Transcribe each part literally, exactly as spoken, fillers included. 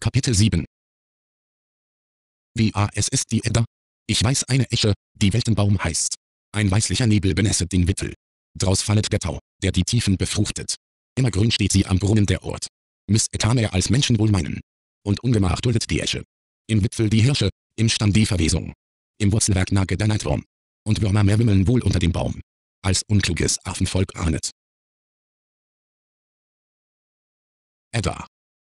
Kapitel sieben. Wie a es ist die Edda. Ich weiß eine Esche, die Weltenbaum heißt. Ein weißlicher Nebel benässet den Wipfel. Draus fallet der Tau, der die Tiefen befruchtet. Immergrün steht sie am Brunnen der Ort. Miss etan er als Menschen wohl meinen. Und Ungemach duldet die Esche. Im Wipfel die Hirsche, im Stamm die Verwesung. Im Wurzelwerk nage der Neidwurm. Und Würmer mehr wimmeln wohl unter dem Baum. Als unkluges Affenvolk ahnet. Edda.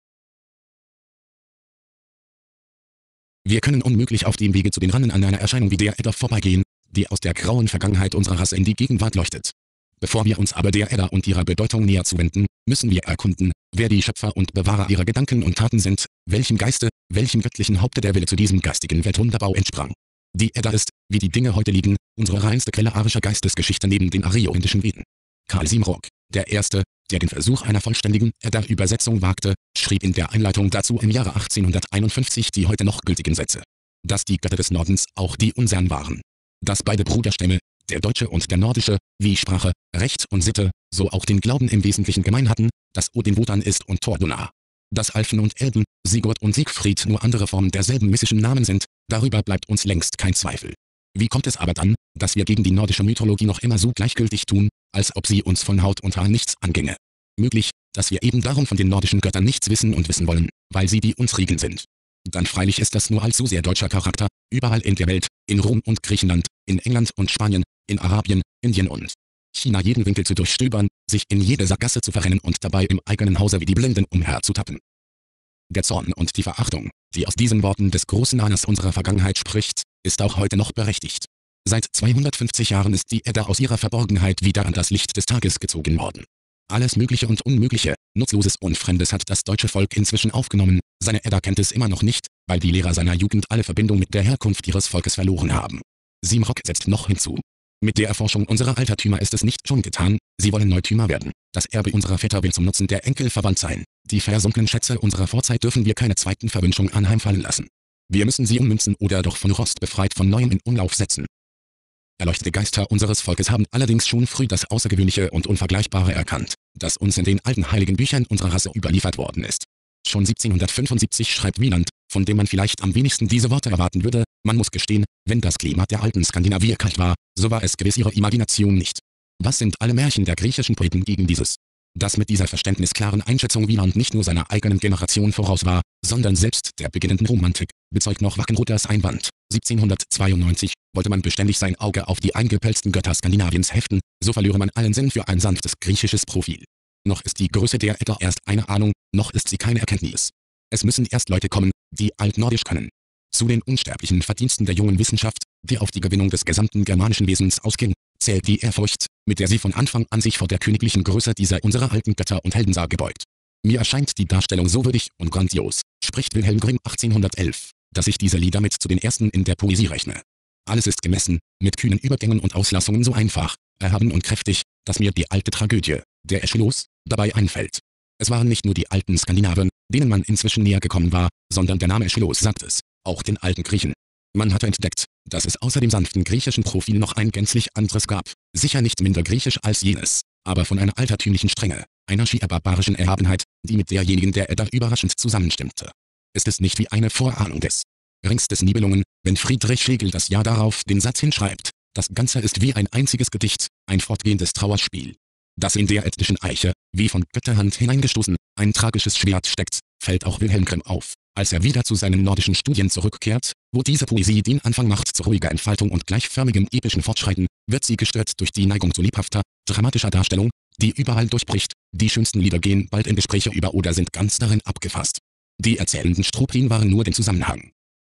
Wir können unmöglich auf dem Wege zu den Rannen an einer Erscheinung wie der Edda vorbeigehen, die aus der grauen Vergangenheit unserer Rasse in die Gegenwart leuchtet. Bevor wir uns aber der Edda und ihrer Bedeutung näher zuwenden, müssen wir erkunden, wer die Schöpfer und Bewahrer ihrer Gedanken und Taten sind, welchem Geiste, welchem göttlichen Haupte der Wille zu diesem geistigen Weltwunderbau entsprang. Die Edda ist, wie die Dinge heute liegen, unsere reinste Quelle arischer Geistesgeschichte neben den aryo-indischen Veden. Karl Simrock, der Erste, der den Versuch einer vollständigen Edda-Übersetzung wagte, schrieb in der Einleitung dazu im Jahre achtzehnhunderteinundfünfzig die heute noch gültigen Sätze. Dass die Götter des Nordens auch die unsern waren. Dass beide Bruderstämme, der deutsche und der nordische, wie Sprache, Recht und Sitte, so auch den Glauben im Wesentlichen gemein hatten, dass Odin Wotan ist und Thor Gunnar. Dass Alfen und Elben, Sigurd und Siegfried nur andere Formen derselben mystischen Namen sind, darüber bleibt uns längst kein Zweifel. Wie kommt es aber dann, dass wir gegen die nordische Mythologie noch immer so gleichgültig tun, als ob sie uns von Haut und Haar nichts anginge? Möglich, dass wir eben darum von den nordischen Göttern nichts wissen und wissen wollen, weil sie die unsrigen sind. Dann freilich ist das nur allzu sehr deutscher Charakter, überall in der Welt, in Rom und Griechenland, in England und Spanien, in Arabien, Indien und China jeden Winkel zu durchstöbern, sich in jede Sackgasse zu verrennen und dabei im eigenen Hause wie die Blinden umherzutappen. Der Zorn und die Verachtung, die aus diesen Worten des großen Ahners unserer Vergangenheit spricht, ist auch heute noch berechtigt. Seit zweihundertfünfzig Jahren ist die Edda aus ihrer Verborgenheit wieder an das Licht des Tages gezogen worden. Alles Mögliche und Unmögliche, Nutzloses und Fremdes hat das deutsche Volk inzwischen aufgenommen, seine Edda kennt es immer noch nicht, weil die Lehrer seiner Jugend alle Verbindung mit der Herkunft ihres Volkes verloren haben. Simrock setzt noch hinzu. Mit der Erforschung unserer Altertümer ist es nicht schon getan, sie wollen Neutümer werden. Das Erbe unserer Väter will zum Nutzen der Enkel verwandt sein. Die versunkenen Schätze unserer Vorzeit dürfen wir keine zweiten Verwünschung anheimfallen lassen. Wir müssen sie ummünzen oder doch von Rost befreit von Neuem in Umlauf setzen. Erleuchtete Geister unseres Volkes haben allerdings schon früh das Außergewöhnliche und Unvergleichbare erkannt, das uns in den alten heiligen Büchern unserer Rasse überliefert worden ist. Schon siebzehnhundertfünfundsiebzig schreibt Wieland, von dem man vielleicht am wenigsten diese Worte erwarten würde: Man muss gestehen, wenn das Klima der alten Skandinavier kalt war, so war es gewiss ihre Imagination nicht. Was sind alle Märchen der griechischen Poeten gegen dieses? Dass mit dieser verständnisklaren Einschätzung Wieland nicht nur seiner eigenen Generation voraus war, sondern selbst der beginnenden Romantik, bezeugt noch Wackenruthers Einwand. siebzehnhundertzweiundneunzig wollte man beständig sein Auge auf die eingepelzten Götter Skandinaviens heften, so verlöre man allen Sinn für ein sanftes griechisches Profil. Noch ist die Größe der Edda erst eine Ahnung, noch ist sie keine Erkenntnis. Es müssen erst Leute kommen, die Altnordisch können. Zu den unsterblichen Verdiensten der jungen Wissenschaft, die auf die Gewinnung des gesamten germanischen Wesens ausging, zählt die Ehrfurcht, mit der sie von Anfang an sich vor der königlichen Größe dieser unserer alten Götter und Helden sah gebeugt. Mir erscheint die Darstellung so würdig und grandios, spricht Wilhelm Grimm achtzehnhundertelf, dass ich diese Lieder mit zu den ersten in der Poesie rechne. Alles ist gemessen, mit kühnen Übergängen und Auslassungen so einfach, erhaben und kräftig, dass mir die alte Tragödie, der Aeschylus, dabei einfällt. Es waren nicht nur die alten Skandinaven, denen man inzwischen näher gekommen war, sondern der Name Aeschylus sagt es, auch den alten Griechen. Man hatte entdeckt, dass es außer dem sanften griechischen Profil noch ein gänzlich anderes gab, sicher nicht minder griechisch als jenes, aber von einer altertümlichen Strenge, einer schier barbarischen Erhabenheit, die mit derjenigen der Edda überraschend zusammenstimmte. Ist es nicht wie eine Vorahnung des Rings des Nibelungen, wenn Friedrich Schlegel das Jahr darauf den Satz hinschreibt: Das Ganze ist wie ein einziges Gedicht, ein fortgehendes Trauerspiel. Dass in der ädischen Eiche, wie von Götterhand hineingestoßen, ein tragisches Schwert steckt, fällt auch Wilhelm Grimm auf, als er wieder zu seinen nordischen Studien zurückkehrt, wo diese Poesie den Anfang macht zu ruhiger Entfaltung und gleichförmigem epischen Fortschreiten, wird sie gestört durch die Neigung zu lebhafter, dramatischer Darstellung, die überall durchbricht. Die schönsten Lieder gehen bald in Gespräche über oder sind ganz darin abgefasst. Die erzählenden Strophen waren nur den Zusammenhang.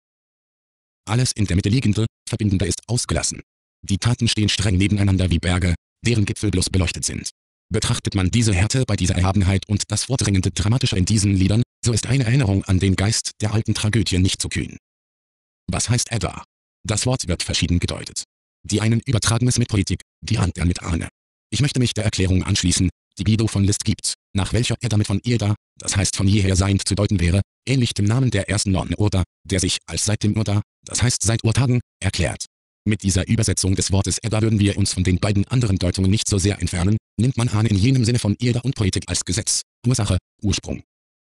Alles in der Mitte liegende, Verbindende ist ausgelassen. Die Taten stehen streng nebeneinander wie Berge, deren Gipfel bloß beleuchtet sind. Betrachtet man diese Härte bei dieser Erhabenheit und das vordringende Dramatische in diesen Liedern, so ist eine Erinnerung an den Geist der alten Tragödie nicht zu kühn. Was heißt Edda? Das Wort wird verschieden gedeutet. Die einen übertragen es mit Politik, die anderen mit Ahne. Ich möchte mich der Erklärung anschließen, die Guido von List gibt, nach welcher Edda mit von Irda, das heißt von jeher seiend zu deuten wäre, ähnlich dem Namen der ersten Norden Urda, der sich als seit dem Urda, das heißt seit Urtagen, erklärt. Mit dieser Übersetzung des Wortes Edda würden wir uns von den beiden anderen Deutungen nicht so sehr entfernen, nimmt man Ahne in jenem Sinne von Irda und Politik als Gesetz, Ursache, Ursprung.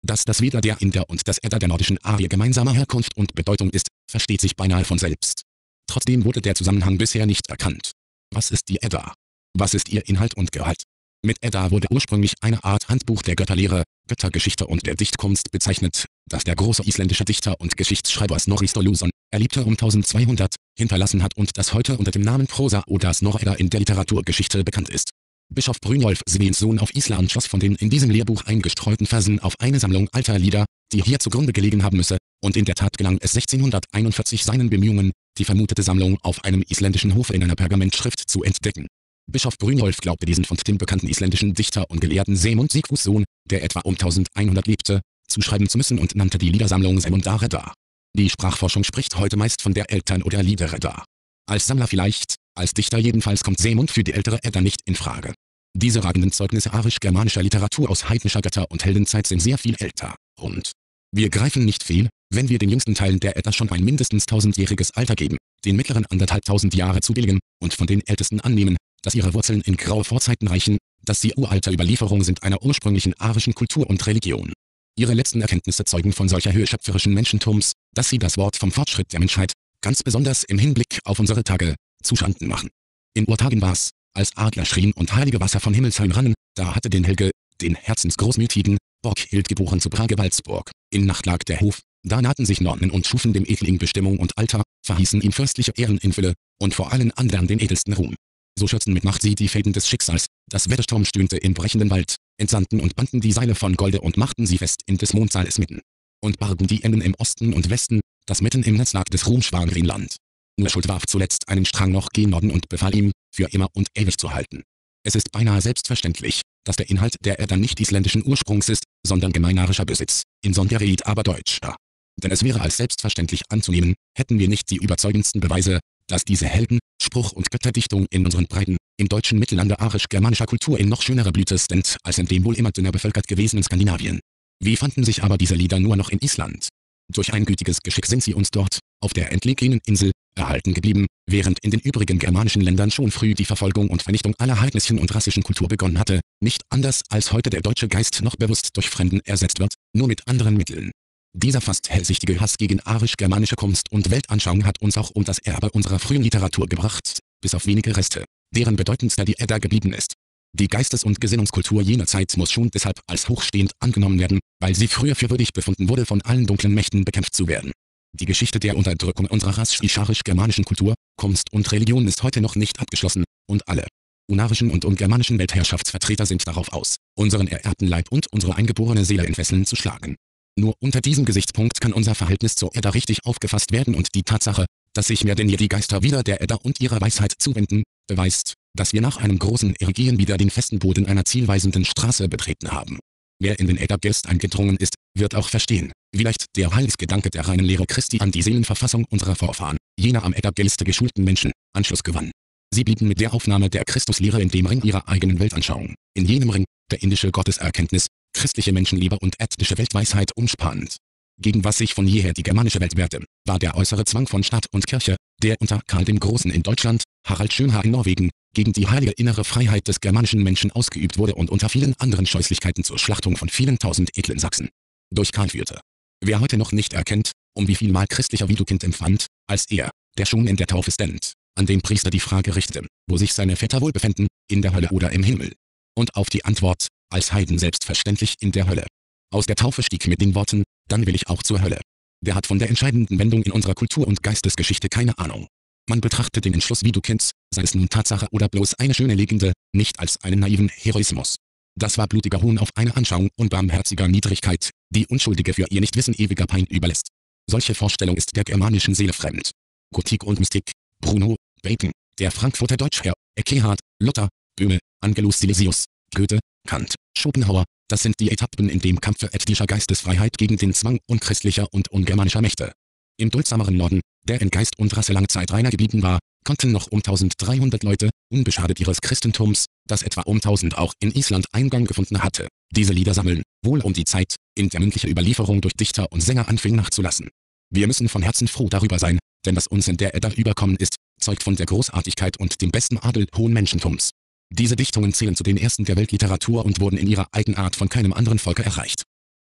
Dass das Veda der Inder und das Edda der nordischen Arier gemeinsamer Herkunft und Bedeutung ist, versteht sich beinahe von selbst. Trotzdem wurde der Zusammenhang bisher nicht erkannt. Was ist die Edda? Was ist ihr Inhalt und Gehalt? Mit Edda wurde ursprünglich eine Art Handbuch der Götterlehre, Göttergeschichte und der Dichtkunst bezeichnet, das der große isländische Dichter und Geschichtsschreiber Snorri Sturluson, er lebte um eintausendzweihundert, hinterlassen hat und das heute unter dem Namen Prosa oder Snorra-Edda in der Literaturgeschichte bekannt ist. Bischof Brynjolf Sveinsson auf Island schoss von den in diesem Lehrbuch eingestreuten Versen auf eine Sammlung alter Lieder, die hier zugrunde gelegen haben müsse, und in der Tat gelang es sechzehnhunderteinundvierzig seinen Bemühungen, die vermutete Sammlung auf einem isländischen Hof in einer Pergamentschrift zu entdecken. Bischof Brynjolf glaubte diesen Fund dem bekannten isländischen Dichter und Gelehrten Sämund Sigfússon, der etwa um elfhundert lebte, zuschreiben zu müssen und nannte die Liedersammlung Sämundaredda. Die Sprachforschung spricht heute meist von der Eltern- oder Liederedda. Als Sammler vielleicht, als Dichter jedenfalls kommt Sämund für die ältere Edda nicht in Frage. Diese ragenden Zeugnisse arisch-germanischer Literatur aus heidnischer Götter- und Heldenzeit sind sehr viel älter, und wir greifen nicht fehl, wenn wir den jüngsten Teilen der Edda schon ein mindestens tausendjähriges Alter geben, den mittleren anderthalbtausend Jahre zubilligen und von den ältesten annehmen, dass ihre Wurzeln in graue Vorzeiten reichen, dass sie uralte Überlieferungen sind einer ursprünglichen arischen Kultur und Religion. Ihre letzten Erkenntnisse zeugen von solcher Höhe schöpferischen Menschentums, dass sie das Wort vom Fortschritt der Menschheit, ganz besonders im Hinblick auf unsere Tage, zuschanden machen. In Urtagen war's, als Adler schrien und heilige Wasser von Himmelsheim rannen, da hatte den Helge, den herzensgroßmütigen, Borghild geboren zu Brage-Waldsburg. In Nacht lag der Hof, da nahten sich Nornen und schufen dem Edling Bestimmung und Alter, verhießen ihm fürstliche Ehren in Fülle, und vor allen anderen den edelsten Ruhm. So schürzten mit Macht sie die Fäden des Schicksals, das Wettersturm stöhnte im brechenden Wald, entsandten und banden die Seile von Golde und machten sie fest in des Mondsaales mitten. Und bargen die Enden im Osten und Westen, das mitten im Netz lag des Ruhms Schwanrinland. Nur Schuld warf zuletzt einen Strang noch gen Norden und befahl ihm, für immer und ewig zu halten. Es ist beinahe selbstverständlich, dass der Inhalt der Edda nicht isländischen Ursprungs ist, sondern gemeinarischer Besitz, in Sonderried aber deutscher. Denn es wäre als selbstverständlich anzunehmen, hätten wir nicht die überzeugendsten Beweise, dass diese Helden, Spruch- und Götterdichtung in unseren Breiten, im deutschen Mittellande arisch-germanischer Kultur in noch schönerer Blüte sind, als in dem wohl immer dünner bevölkert gewesenen Skandinavien. Wie fanden sich aber diese Lieder nur noch in Island? Durch ein gütiges Geschick sind sie uns dort, auf der entlegenen Insel, erhalten geblieben, während in den übrigen germanischen Ländern schon früh die Verfolgung und Vernichtung aller heidnischen und rassischen Kultur begonnen hatte, nicht anders als heute der deutsche Geist noch bewusst durch Fremden ersetzt wird, nur mit anderen Mitteln. Dieser fast hellsichtige Hass gegen arisch-germanische Kunst und Weltanschauung hat uns auch um das Erbe unserer frühen Literatur gebracht, bis auf wenige Reste, deren bedeutendster die Edda geblieben ist. Die Geistes- und Gesinnungskultur jener Zeit muss schon deshalb als hochstehend angenommen werden, weil sie früher für würdig befunden wurde, von allen dunklen Mächten bekämpft zu werden. Die Geschichte der Unterdrückung unserer rassisch-arisch-germanischen Kultur, Kunst und Religion ist heute noch nicht abgeschlossen, und alle unarischen und ungermanischen Weltherrschaftsvertreter sind darauf aus, unseren ererbten Leib und unsere eingeborene Seele in Fesseln zu schlagen. Nur unter diesem Gesichtspunkt kann unser Verhältnis zur Edda richtig aufgefasst werden, und die Tatsache, dass sich mehr denn je die Geister wieder der Edda und ihrer Weisheit zuwenden, beweist, dass wir nach einem großen Erigieren wieder den festen Boden einer zielweisenden Straße betreten haben. Wer in den Edda-Geist eingedrungen ist, wird auch verstehen, wie leicht der Heilsgedanke der reinen Lehre Christi an die Seelenverfassung unserer Vorfahren, jener am Edda-Geiste geschulten Menschen, Anschluss gewann. Sie blieben mit der Aufnahme der Christuslehre in dem Ring ihrer eigenen Weltanschauung, in jenem Ring, der indische Gotteserkenntnis, christliche Menschenliebe und ethnische Weltweisheit umspannend. Gegen was sich von jeher die germanische Welt wehrte, war der äußere Zwang von Staat und Kirche, der unter Karl dem Großen in Deutschland, Harald Schönhaar in Norwegen, gegen die heilige innere Freiheit des germanischen Menschen ausgeübt wurde und unter vielen anderen Scheußlichkeiten zur Schlachtung von vielen tausend edlen Sachsen durch Karl führte. Wer heute noch nicht erkennt, um wie viel Mal christlicher Widukind empfand, als er, der schon in der Taufe stand, an den Priester die Frage richtete, wo sich seine Väter wohl befänden, in der Hölle oder im Himmel. Und auf die Antwort, als Heiden selbstverständlich in der Hölle. Aus der Taufe stieg mit den Worten, dann will ich auch zur Hölle. Der hat von der entscheidenden Wendung in unserer Kultur- und Geistesgeschichte keine Ahnung. Man betrachtet den Entschluss Widukinds, sei es nun Tatsache oder bloß eine schöne Legende, nicht als einen naiven Heroismus. Das war blutiger Hohn auf eine Anschauung unbarmherziger Niedrigkeit, die Unschuldige für ihr Nichtwissen ewiger Pein überlässt. Solche Vorstellung ist der germanischen Seele fremd. Gotik und Mystik, Bruno, Bacon, der Frankfurter Deutschherr, Eckehard, Luther, Böhme, Angelus Silesius, Goethe, Kant, Schopenhauer, das sind die Etappen in dem Kampfe ethnischer Geistesfreiheit gegen den Zwang unchristlicher und ungermanischer Mächte. Im duldsameren Norden, der in Geist und Rasse lange Zeit reiner geblieben war, konnten noch um dreizehnhundert Leute, unbeschadet ihres Christentums, das etwa um tausend auch in Island Eingang gefunden hatte, diese Lieder sammeln, wohl um die Zeit, in der mündliche Überlieferung durch Dichter und Sänger anfing nachzulassen. Wir müssen von Herzen froh darüber sein, denn was uns in der Edda überkommen ist, zeugt von der Großartigkeit und dem besten Adel hohen Menschentums. Diese Dichtungen zählen zu den ersten der Weltliteratur und wurden in ihrer Eigenart von keinem anderen Volke erreicht.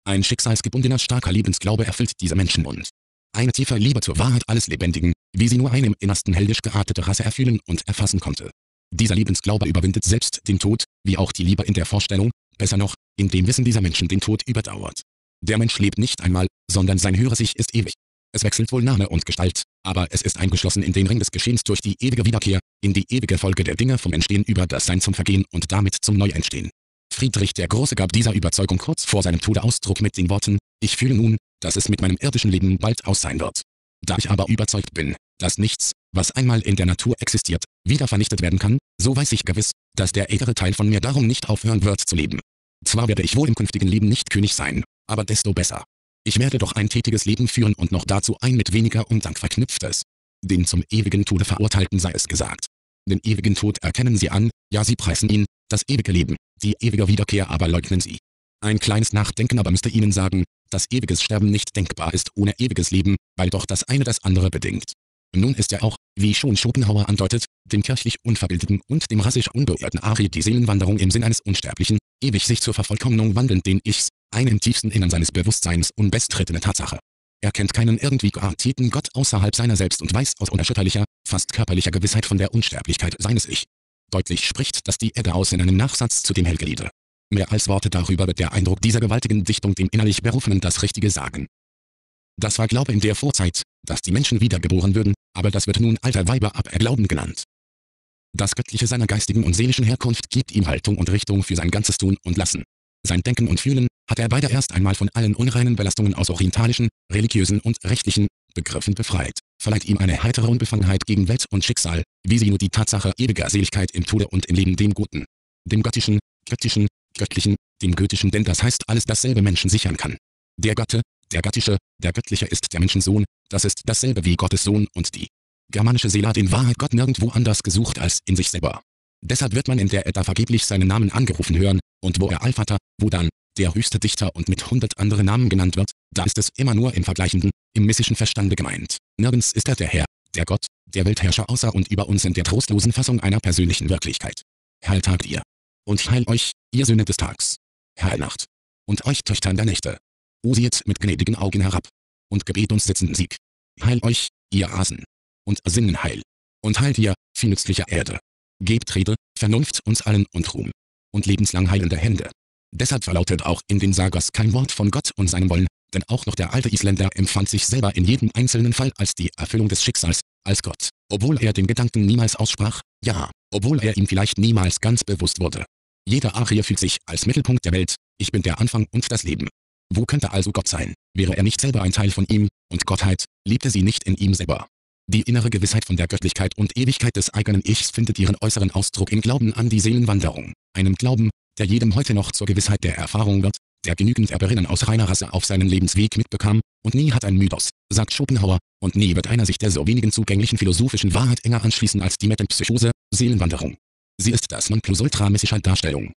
Ein schicksalsgebundener starker Lebensglaube erfüllt diese Menschenmund. Eine tiefe Liebe zur Wahrheit alles Lebendigen, wie sie nur eine im Innersten heldisch geartete Rasse erfühlen und erfassen konnte. Dieser Lebensglaube überwindet selbst den Tod, wie auch die Liebe in der Vorstellung, besser noch, in dem Wissen dieser Menschen den Tod überdauert. Der Mensch lebt nicht einmal, sondern sein höheres Ich ist ewig. Es wechselt wohl Name und Gestalt, aber es ist eingeschlossen in den Ring des Geschehens durch die ewige Wiederkehr, in die ewige Folge der Dinge vom Entstehen über das Sein zum Vergehen und damit zum Neuentstehen. Friedrich der Große gab dieser Überzeugung kurz vor seinem Tode Ausdruck mit den Worten: Ich fühle nun, dass es mit meinem irdischen Leben bald aus sein wird. Da ich aber überzeugt bin, dass nichts, was einmal in der Natur existiert, wieder vernichtet werden kann, so weiß ich gewiss, dass der ältere Teil von mir darum nicht aufhören wird zu leben. Zwar werde ich wohl im künftigen Leben nicht König sein, aber desto besser. Ich werde doch ein tätiges Leben führen und noch dazu ein mit weniger Undank verknüpftes. Den zum ewigen Tode Verurteilten sei es gesagt. Den ewigen Tod erkennen sie an, ja sie preisen ihn, das ewige Leben, die ewige Wiederkehr aber leugnen sie. Ein kleines Nachdenken aber müsste ihnen sagen, dass ewiges Sterben nicht denkbar ist ohne ewiges Leben, weil doch das eine das andere bedingt. Nun ist ja auch, wie schon Schopenhauer andeutet, dem kirchlich Unverbildeten und dem rassisch unbeirrten Ari die Seelenwanderung im Sinn eines Unsterblichen, ewig sich zur Vervollkommnung wandelnden Ichs, eine im tiefsten Innern seines Bewusstseins unbestrittene Tatsache. Er kennt keinen irgendwie garantierten Gott außerhalb seiner selbst und weiß aus unerschütterlicher, fast körperlicher Gewissheit von der Unsterblichkeit seines Ich. Deutlich spricht das die Edda aus in einem Nachsatz zu dem Helgeliede. Mehr als Worte darüber wird der Eindruck dieser gewaltigen Dichtung dem innerlich Berufenen das Richtige sagen. Das war Glaube in der Vorzeit, dass die Menschen wiedergeboren würden, aber das wird nun alter Weiber ab Erglauben genannt. Das Göttliche seiner geistigen und seelischen Herkunft gibt ihm Haltung und Richtung für sein ganzes Tun und Lassen. Sein Denken und Fühlen hat er beide erst einmal von allen unreinen Belastungen aus orientalischen, religiösen und rechtlichen Begriffen befreit, verleiht ihm eine heitere Unbefangenheit gegen Welt und Schicksal, wie sie nur die Tatsache ewiger Seligkeit im Tode und im Leben dem Guten, dem Göttischen, Göttischen, Göttlichen, dem Göttischen, denn das heißt alles dasselbe Menschen sichern kann. Der Götte, der Göttische, der Göttliche ist der Menschensohn, das ist dasselbe wie Gottes Sohn und die germanische Seele hat in Wahrheit Gott nirgendwo anders gesucht als in sich selber. Deshalb wird man in der Edda vergeblich seinen Namen angerufen hören, und wo er Allvater, wo dann der höchste Dichter und mit hundert andere Namen genannt wird, da ist es immer nur im vergleichenden, im messischen Verstande gemeint. Nirgends ist er der Herr, der Gott, der Weltherrscher außer und über uns in der trostlosen Fassung einer persönlichen Wirklichkeit. Heil Tag dir. Und heil euch, ihr Söhne des Tags. Heil Nacht. Und euch Töchtern der Nächte. O sieht mit gnädigen Augen herab. Und gebet uns sitzenden Sieg. Heil euch, ihr Asen. Und Sinnen heil. Und heilt ihr, viel nützlicher Erde. Gebt Rede, Vernunft uns allen und Ruhm. Und lebenslang heilende Hände. Deshalb verlautet auch in den Sagas kein Wort von Gott und seinem Wollen, denn auch noch der alte Isländer empfand sich selber in jedem einzelnen Fall als die Erfüllung des Schicksals, als Gott, obwohl er den Gedanken niemals aussprach, ja, obwohl er ihm vielleicht niemals ganz bewusst wurde. Jeder Arier fühlt sich als Mittelpunkt der Welt, ich bin der Anfang und das Leben. Wo könnte also Gott sein, wäre er nicht selber ein Teil von ihm, und Gottheit, lebte sie nicht in ihm selber. Die innere Gewissheit von der Göttlichkeit und Ewigkeit des eigenen Ichs findet ihren äußeren Ausdruck im Glauben an die Seelenwanderung, einem Glauben, der jedem heute noch zur Gewissheit der Erfahrung wird, der genügend Erberinnen aus reiner Rasse auf seinen Lebensweg mitbekam, und nie hat ein Mythos, sagt Schopenhauer, und nie wird einer sich der so wenigen zugänglichen philosophischen Wahrheit enger anschließen als die Metempsychose, Seelenwanderung. Sie ist das Nonplusultra messischer Darstellung.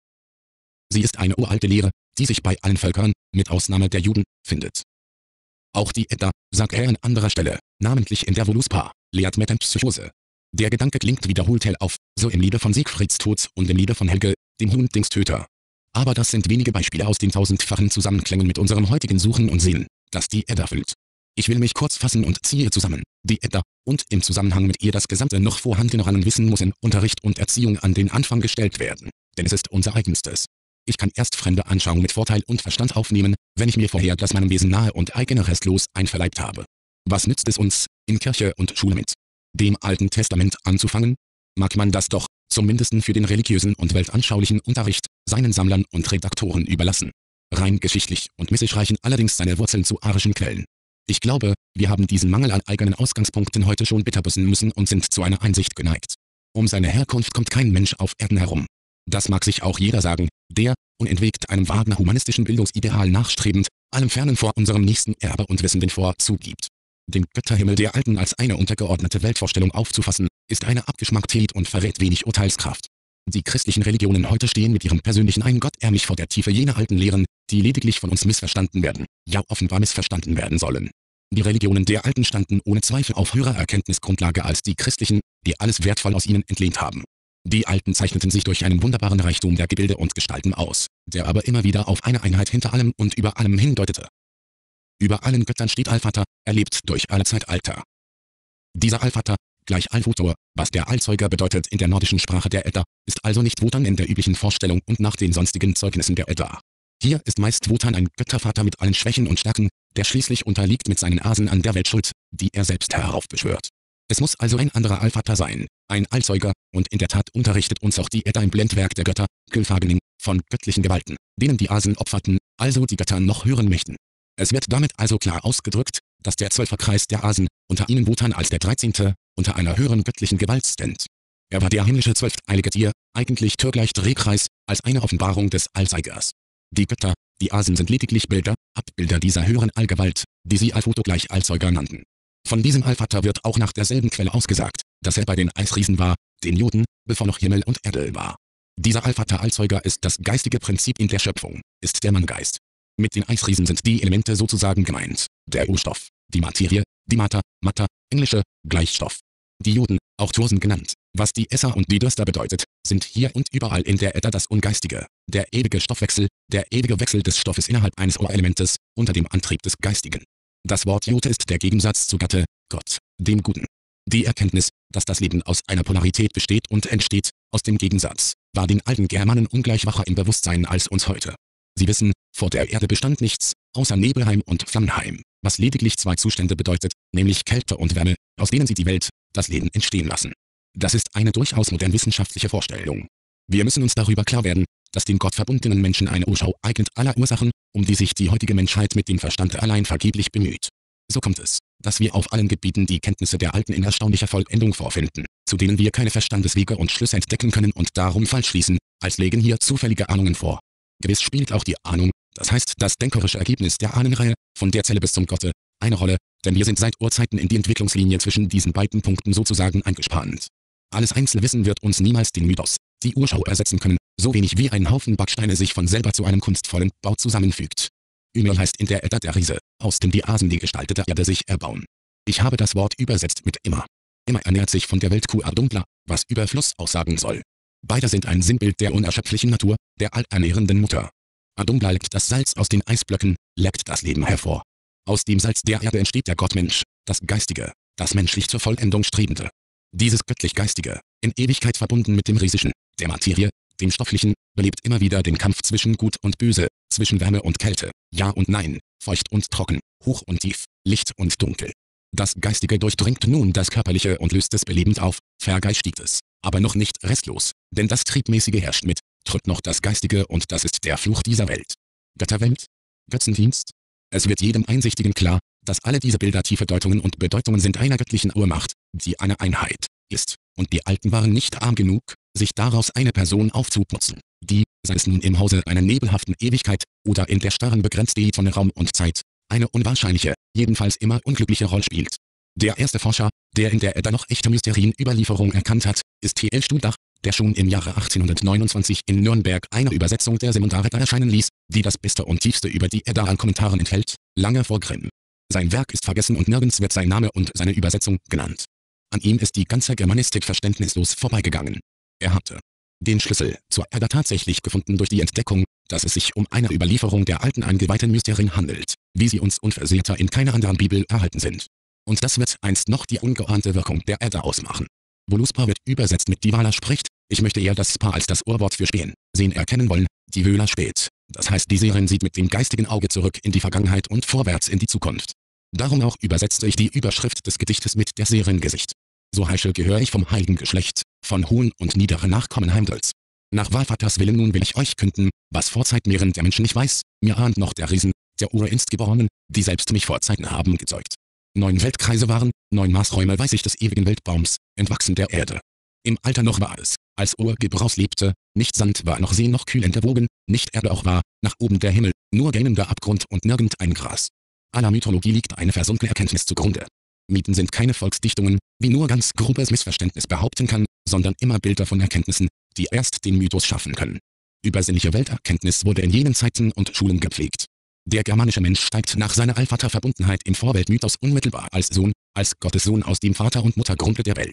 Sie ist eine uralte Lehre, die sich bei allen Völkern, mit Ausnahme der Juden, findet. Auch die Edda, sagt er an anderer Stelle, namentlich in der Voluspa, lehrt Metempsychose. Der Gedanke klingt wiederholt hell auf, so im Liede von Siegfrieds Tod und im Liede von Helge, dem Hundingstöter. Aber das sind wenige Beispiele aus den tausendfachen Zusammenklängen mit unserem heutigen Suchen und Sehen, das die Edda füllt. Ich will mich kurz fassen und ziehe zusammen, die Edda, und im Zusammenhang mit ihr das gesamte noch vorhandene Rangenwissen muss in Unterricht und Erziehung an den Anfang gestellt werden, denn es ist unser eigenstes. Ich kann erst fremde Anschauung mit Vorteil und Verstand aufnehmen, wenn ich mir vorher das meinem Wesen nahe und eigene restlos einverleibt habe. Was nützt es uns, in Kirche und Schule mit dem Alten Testament anzufangen? Mag man das doch, zumindest für den religiösen und weltanschaulichen Unterricht, seinen Sammlern und Redaktoren überlassen. Rein geschichtlich und mystisch reichen allerdings seine Wurzeln zu arischen Quellen. Ich glaube, wir haben diesen Mangel an eigenen Ausgangspunkten heute schon bitterbüßen müssen und sind zu einer Einsicht geneigt. Um seine Herkunft kommt kein Mensch auf Erden herum. Das mag sich auch jeder sagen, der, unentwegt einem vagen humanistischen Bildungsideal nachstrebend, allem fernen vor unserem nächsten Erbe und Wissen den Vorzug gibt. Den Götterhimmel der Alten als eine untergeordnete Weltvorstellung aufzufassen, ist eine Abgeschmacktheit und verrät wenig Urteilskraft. Die christlichen Religionen heute stehen mit ihrem persönlichen Ein Gott ärmlich vor der Tiefe jener alten Lehren, die lediglich von uns missverstanden werden, ja offenbar missverstanden werden sollen. Die Religionen der Alten standen ohne Zweifel auf höherer Erkenntnisgrundlage als die christlichen, die alles wertvoll aus ihnen entlehnt haben. Die Alten zeichneten sich durch einen wunderbaren Reichtum der Gebilde und Gestalten aus, der aber immer wieder auf eine Einheit hinter allem und über allem hindeutete. Über allen Göttern steht Allvater, er lebt durch alle Zeitalter. Dieser Allvater, gleich Allfutur, was der Allzeuger bedeutet in der nordischen Sprache der Edda, ist also nicht Wotan in der üblichen Vorstellung und nach den sonstigen Zeugnissen der Edda. Hier ist meist Wotan ein Göttervater mit allen Schwächen und Stärken, der schließlich unterliegt mit seinen Asen an der Weltschuld, die er selbst heraufbeschwört. Es muss also ein anderer Allvater sein, ein Allzeuger, und in der Tat unterrichtet uns auch die Edda im Blendwerk der Götter, Gylfaginning, von göttlichen Gewalten, denen die Asen opferten, also die Götter noch hören möchten. Es wird damit also klar ausgedrückt, dass der Zwölferkreis der Asen, unter ihnen Wotan als der dreizehnte, unter einer höheren göttlichen Gewalt stand. Er war der himmlische zwölfteilige Tier, eigentlich türgleich Drehkreis, als eine Offenbarung des Allzeigers. Die Götter, die Asen sind lediglich Bilder, Abbilder dieser höheren Allgewalt, die sie Allfutur gleich Allzeuger nannten. Von diesem Allvater wird auch nach derselben Quelle ausgesagt, dass er bei den Eisriesen war, den Juden, bevor noch Himmel und Erde war. Dieser Allvater Allzeuger ist das geistige Prinzip in der Schöpfung, ist der Manngeist. Mit den Eisriesen sind die Elemente sozusagen gemeint, der Urstoff, die Materie, die Mater, Matter, englische, Gleichstoff. Die Juden, auch Tursen genannt, was die Esser und die Dürster bedeutet, sind hier und überall in der Edda das Ungeistige, der ewige Stoffwechsel, der ewige Wechsel des Stoffes innerhalb eines Urelementes, unter dem Antrieb des Geistigen. Das Wort Jote ist der Gegensatz zu Gatte, Gott, dem Guten. Die Erkenntnis, dass das Leben aus einer Polarität besteht und entsteht, aus dem Gegensatz, war den alten Germanen ungleich wacher im Bewusstsein als uns heute. Sie wissen, vor der Erde bestand nichts, außer Nebelheim und Flammenheim, was lediglich zwei Zustände bedeutet, nämlich Kälte und Wärme, aus denen sie die Welt, das Leben entstehen lassen. Das ist eine durchaus modern wissenschaftliche Vorstellung. Wir müssen uns darüber klar werden, dass den gottverbundenen Menschen eine Urschau eignet aller Ursachen, um die sich die heutige Menschheit mit dem Verstand allein vergeblich bemüht. So kommt es, dass wir auf allen Gebieten die Kenntnisse der Alten in erstaunlicher Vollendung vorfinden, zu denen wir keine Verstandeswege und Schlüsse entdecken können und darum falsch schließen, als lägen hier zufällige Ahnungen vor. Gewiss spielt auch die Ahnung, das heißt das denkerische Ergebnis der Ahnenreihe, von der Zelle bis zum Gotte, eine Rolle, denn wir sind seit Urzeiten in die Entwicklungslinie zwischen diesen beiden Punkten sozusagen eingespannt. Alles Einzelwissen wird uns niemals den Mythos, die Urschau ersetzen können, so wenig wie ein Haufen Backsteine sich von selber zu einem kunstvollen Bau zusammenfügt. Ymir heißt in der Edda der Riese, aus dem die Asen die gestaltete Erde sich erbauen. Ich habe das Wort übersetzt mit immer. Immer ernährt sich von der Weltkuh Ardumbla, was Überfluss aussagen soll. Beide sind ein Sinnbild der unerschöpflichen Natur, der allernährenden Mutter. Adumbla leckt das Salz aus den Eisblöcken, leckt das Leben hervor. Aus dem Salz der Erde entsteht der Gottmensch, das Geistige, das menschlich zur Vollendung Strebende. Dieses göttlich-Geistige, in Ewigkeit verbunden mit dem Riesischen, der Materie, dem Stofflichen, belebt immer wieder den Kampf zwischen Gut und Böse, zwischen Wärme und Kälte, Ja und Nein, feucht und trocken, hoch und tief, Licht und Dunkel. Das Geistige durchdringt nun das Körperliche und löst es belebend auf, vergeistigt es, aber noch nicht restlos, denn das Triebmäßige herrscht mit, drückt noch das Geistige und das ist der Fluch dieser Welt. Götterwelt? Götzendienst? Es wird jedem Einsichtigen klar, dass alle diese Bilder tiefe Deutungen und Bedeutungen sind einer göttlichen Urmacht, die eine Einheit ist, und die Alten waren nicht arm genug, sich daraus eine Person aufzuputzen, die, sei es nun im Hause einer nebelhaften Ewigkeit oder in der starren Begrenztheit von Raum und Zeit, eine unwahrscheinliche, jedenfalls immer unglückliche Rolle spielt. Der erste Forscher, der in der Edda noch echte Mysterienüberlieferung erkannt hat, ist T L Studach, der schon im Jahre achtzehnhundertneunundzwanzig in Nürnberg eine Übersetzung der Semundaredda erscheinen ließ, die das Beste und Tiefste über die Edda an Kommentaren enthält, lange vor Grimm. Sein Werk ist vergessen und nirgends wird sein Name und seine Übersetzung genannt. An ihm ist die ganze Germanistik verständnislos vorbeigegangen. Er hatte den Schlüssel zur Edda tatsächlich gefunden durch die Entdeckung, dass es sich um eine Überlieferung der alten eingeweihten Mysterien handelt, wie sie uns unversehrter in keiner anderen Bibel erhalten sind. Und das wird einst noch die ungeahnte Wirkung der Edda ausmachen. Voluspa wird übersetzt mit die Wala spricht, ich möchte eher das Spa als das Urwort für spähen, sehen erkennen wollen, die Wöhler spät. Das heißt die Seherin sieht mit dem geistigen Auge zurück in die Vergangenheit und vorwärts in die Zukunft. Darum auch übersetzte ich die Überschrift des Gedichtes mit der Seherin-Gesicht. So heischel gehöre ich vom heiligen Geschlecht, von hohen und niederen Nachkommen Heimdalls. Nach Wahlvaters Willen nun will ich euch künden, was vor Zeitmehren der Mensch nicht weiß, mir ahnt noch der Riesen, der Urinstgeborenen, die selbst mich vor Zeiten haben gezeugt. Neun Weltkreise waren, neun Maßräume weiß ich des ewigen Weltbaums, entwachsen der Erde. Im Alter noch war es, als Urgebraus lebte, nicht Sand war noch See noch kühlende Wogen, nicht Erde auch war, nach oben der Himmel, nur gähnender Abgrund und nirgend ein Gras. Aller Mythologie liegt eine versunkene Erkenntnis zugrunde. Mythen sind keine Volksdichtungen, wie nur ganz grobes Missverständnis behaupten kann, sondern immer Bilder von Erkenntnissen, die erst den Mythos schaffen können. Übersinnliche Welterkenntnis wurde in jenen Zeiten und Schulen gepflegt. Der germanische Mensch steigt nach seiner Allvaterverbundenheit im Vorweltmythos unmittelbar als Sohn, als Gottessohn aus dem Vater und Muttergrunde der Welt.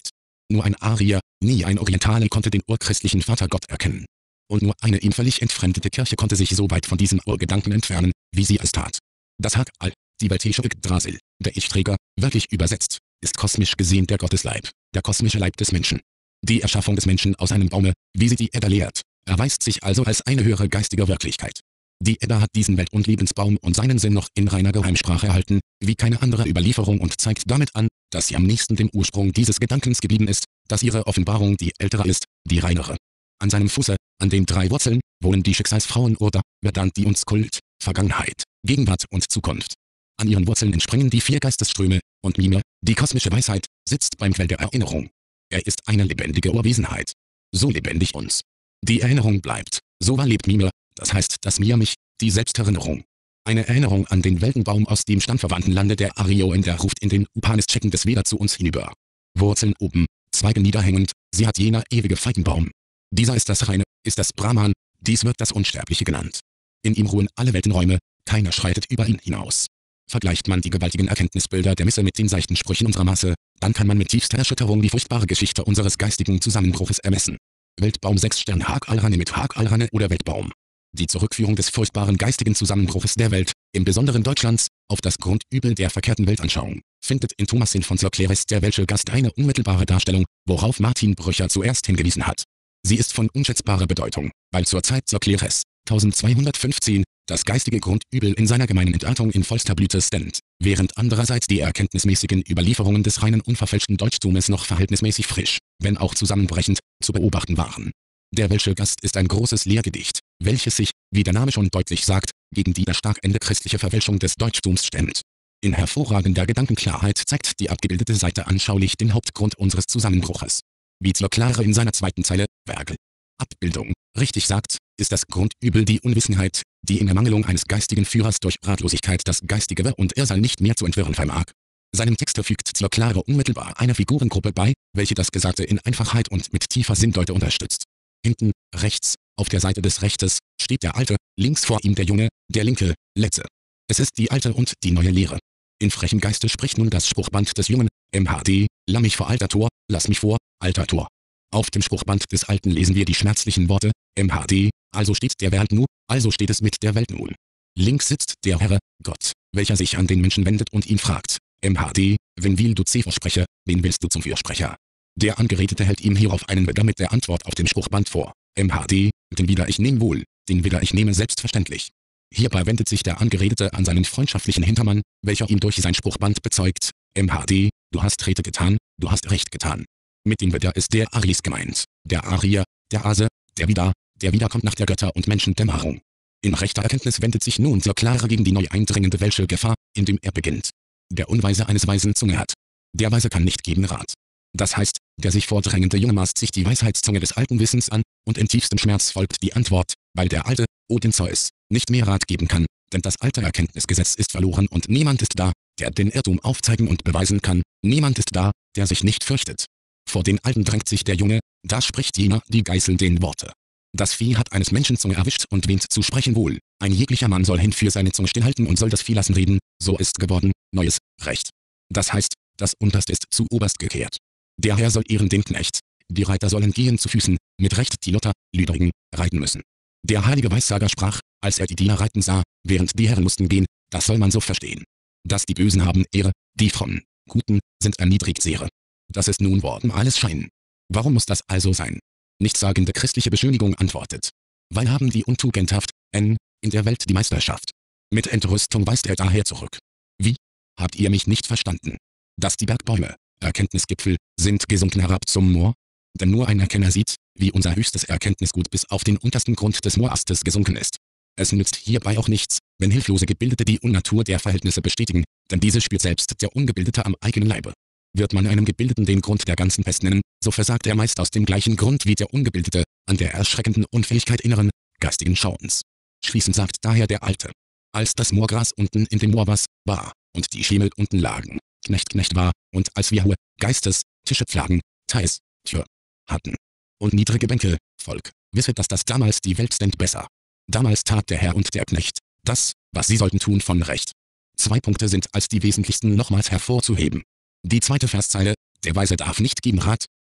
Nur ein Arier, nie ein Orientale konnte den urchristlichen Vatergott erkennen. Und nur eine ihm völlig entfremdete Kirche konnte sich so weit von diesem Urgedanken entfernen, wie sie es tat. Das Hak al, die Weltische Yggdrasil, der Ich-Träger, wörtlich übersetzt, ist kosmisch gesehen der Gottesleib, der kosmische Leib des Menschen. Die Erschaffung des Menschen aus einem Baume, wie sie die Edda lehrt, erweist sich also als eine höhere geistige Wirklichkeit. Die Edda hat diesen Welt- und Lebensbaum und seinen Sinn noch in reiner Geheimsprache erhalten, wie keine andere Überlieferung, und zeigt damit an, dass sie am nächsten dem Ursprung dieses Gedankens geblieben ist, dass ihre Offenbarung die ältere ist, die reinere. An seinem Fuße, an den drei Wurzeln, wohnen die Schicksalsfrauen Urda, Vedant, die uns Kult, Vergangenheit, Gegenwart und Zukunft. An ihren Wurzeln entspringen die vier Geistesströme, und Mime, die kosmische Weisheit, sitzt beim Quell der Erinnerung. Er ist eine lebendige Urwesenheit. So lebendig uns. Die Erinnerung bleibt, so wahr lebt Mime, das heißt das Mir mich, die Selbsterinnerung. Eine Erinnerung an den Weltenbaum aus dem stammverwandten Lande der Arioen, der ruft in den Upanishaden des Veda zu uns hinüber. Wurzeln oben, Zweige niederhängend, sie hat jener ewige Feigenbaum. Dieser ist das Reine, ist das Brahman, dies wird das Unsterbliche genannt. In ihm ruhen alle Weltenräume, keiner schreitet über ihn hinaus. Vergleicht man die gewaltigen Erkenntnisbilder der Misse mit den seichten Sprüchen unserer Masse, dann kann man mit tiefster Erschütterung die furchtbare Geschichte unseres geistigen Zusammenbruches ermessen. Weltbaum sechs Stern Hak al-Rane mit Hak al-Rane oder Weltbaum. Die Zurückführung des furchtbaren geistigen Zusammenbruches der Welt, im Besonderen Deutschlands, auf das Grundübel der verkehrten Weltanschauung, findet in Thomasin von Sir der Welsche Gast eine unmittelbare Darstellung, worauf Martin Brücher zuerst hingewiesen hat. Sie ist von unschätzbarer Bedeutung, weil zur Zeit Sir zwölfhundertfünfzehn das geistige Grundübel in seiner gemeinen Entartung in vollster Blüte stand, während andererseits die erkenntnismäßigen Überlieferungen des reinen unverfälschten Deutschtumes noch verhältnismäßig frisch, wenn auch zusammenbrechend, zu beobachten waren. Der Welsche Gast ist ein großes Lehrgedicht, welches sich, wie der Name schon deutlich sagt, gegen die stark ende christliche Verfälschung des Deutschtums stemmt. In hervorragender Gedankenklarheit zeigt die abgebildete Seite anschaulich den Hauptgrund unseres Zusammenbruches. Wie Sir in seiner zweiten Zeile, Werke, Abbildung, richtig sagt, ist das Grundübel die Unwissenheit, die in Ermangelung eines geistigen Führers durch Ratlosigkeit das Geistige und Irrsal nicht mehr zu entwirren vermag. Seinem Texte fügt Sir unmittelbar eine Figurengruppe bei, welche das Gesagte in Einfachheit und mit tiefer Sinndeute unterstützt. Hinten, rechts, auf der Seite des Rechtes, steht der Alte, links vor ihm der Junge, der Linke, Letzte. Es ist die alte und die neue Lehre. In frechem Geiste spricht nun das Spruchband des Jungen, M H D, lass mich vor alter Tor, lass mich vor, alter Tor. Auf dem Spruchband des Alten lesen wir die schmerzlichen Worte, M H D, also steht der Welt nu, also steht es mit der Welt nun. Links sitzt der Herr, Gott, welcher sich an den Menschen wendet und ihn fragt, M H D, wenn will du C verspreche, wen willst du zum Fürsprecher? Der Angeredete hält ihm hierauf einen Widder mit der Antwort auf dem Spruchband vor, M H D, den Widder ich nehm wohl, den Widder ich nehme selbstverständlich. Hierbei wendet sich der Angeredete an seinen freundschaftlichen Hintermann, welcher ihm durch sein Spruchband bezeugt, M H D, du hast Rede getan, du hast Recht getan. Mit dem Widder ist der Aris gemeint, der Arier, der Ase, der Widder, der Widder kommt nach der Götter- und Menschendämmerung. In rechter Erkenntnis wendet sich nun Sir gegen die neu eindringende Welsche Gefahr, indem er beginnt. Der Unweise eines Weisen Zunge hat. Der Weise kann nicht geben Rat. Das heißt, der sich vordrängende Junge maßt sich die Weisheitszunge des alten Wissens an, und in tiefstem Schmerz folgt die Antwort, weil der Alte, Odin Zeus, nicht mehr Rat geben kann, denn das alte Erkenntnisgesetz ist verloren und niemand ist da, der den Irrtum aufzeigen und beweisen kann, niemand ist da, der sich nicht fürchtet. Vor den Alten drängt sich der Junge, da spricht jener die geißelnden Worte. Das Vieh hat eines Menschen Zunge erwischt und wähnt zu sprechen wohl, ein jeglicher Mann soll hin für seine Zunge stillhalten und soll das Vieh lassen reden, so ist geworden, neues Recht. Das heißt, das Unterst ist zu Oberst gekehrt. Der Herr soll ehren den Knecht, die Reiter sollen gehen zu Füßen, mit Recht die Lutter, Lüdrigen, reiten müssen. Der heilige Weissager sprach, als er die Diener reiten sah, während die Herren mussten gehen, das soll man so verstehen. Dass die Bösen haben Ehre, die frommen, Guten, sind erniedrigt Sehre. Das ist nun worden alles Schein. Warum muss das also sein? Nichtssagende christliche Beschönigung antwortet. Weil haben die untugendhaft, n, in der Welt die Meisterschaft. Mit Entrüstung weist er daher zurück. Wie? Habt ihr mich nicht verstanden? Dass die Bergbäume, Erkenntnisgipfel, sind gesunken herab zum Moor? Denn nur ein Erkenner sieht, wie unser höchstes Erkenntnisgut bis auf den untersten Grund des Moorastes gesunken ist. Es nützt hierbei auch nichts, wenn hilflose Gebildete die Unnatur der Verhältnisse bestätigen, denn diese spürt selbst der Ungebildete am eigenen Leibe. Wird man einem Gebildeten den Grund der ganzen Pest nennen, so versagt er meist aus dem gleichen Grund wie der Ungebildete, an der erschreckenden Unfähigkeit inneren, geistigen Schauens. Schließend sagt daher der Alte. Als das Moorgras unten in dem Moor was war, und die Schemel unten lagen, Knecht Knecht war, und als wir hohe, Geistes, Tische pflagen, Teis, Tür, hatten, und niedrige Bänke, Volk, wisset, dass das damals die Welt stand besser. Damals tat der Herr und der Knecht, das, was sie sollten tun von Recht. Zwei Punkte sind als die wesentlichsten nochmals hervorzuheben. Die zweite Verszeile, der Weise darf nicht geben Rat,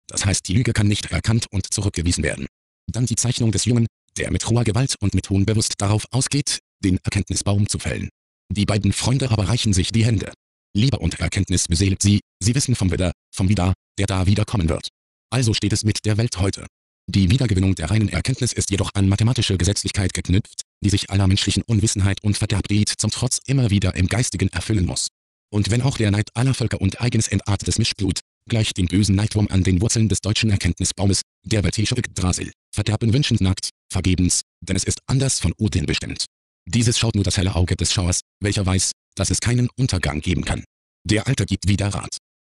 Das heißt, die Lüge kann nicht erkannt und zurückgewiesen werden. Dann die Zeichnung des Jungen, der mit roher Gewalt und mit Hohn bewusst darauf ausgeht, den Erkenntnisbaum zu fällen. Die beiden Freunde aber reichen sich die Hände. Liebe und Erkenntnis beseelt sie, sie wissen vom Widder, vom Widder, der da wieder kommen wird. Also steht es mit der Welt heute. Die Wiedergewinnung der reinen Erkenntnis ist jedoch an mathematische Gesetzlichkeit geknüpft, die sich aller menschlichen Unwissenheit und Verderbtheit zum Trotz immer wieder im Geistigen erfüllen muss. Und wenn auch der Neid aller Völker und eigenes entartetes Mischblut, gleich den bösen Neidwurm an den Wurzeln des deutschen Erkenntnisbaumes, der weltliche Yggdrasil, Verderben wünschend nagt, vergebens, denn es ist anders von Odin bestimmt. Dieses schaut nur das helle Auge des Schauers, welcher weiß, dass es keinen Untergang geben kann. Der Alte gibt wieder Rat.